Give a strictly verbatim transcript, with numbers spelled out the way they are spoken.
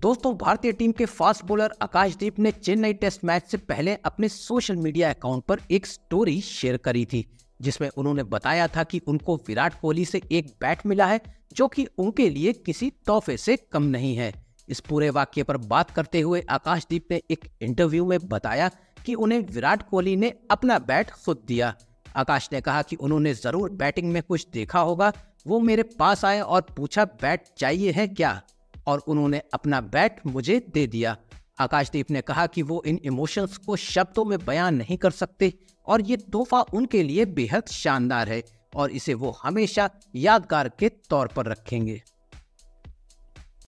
दोस्तों, भारतीय टीम के फास्ट बॉलर आकाशदीप ने चेन्नई टेस्ट मैच से पहले अपने सोशल मीडिया अकाउंट पर एक स्टोरी शेयर करी थी, जिसमें उन्होंने बताया था कि उनको विराट कोहली से एक बैट मिला है जो कि उनके लिए किसी तोहफे से कम नहीं है। इस पूरे वाक्य पर बात करते हुए आकाशदीप ने एक इंटरव्यू में बताया कि उन्हें विराट कोहली ने अपना बैट खुद दिया। आकाश ने कहा कि उन्होंने जरूर बैटिंग में कुछ देखा होगा, वो मेरे पास आए और पूछा बैट चाहिए है क्या, और उन्होंने अपना बैट मुझे दे दिया। आकाशदीप ने कहा कि वो इन इमोशंस को शब्दों में बयान नहीं कर सकते और ये तोहफा उनके लिए बेहद शानदार है और इसे वो हमेशा यादगार के तौर पर रखेंगे।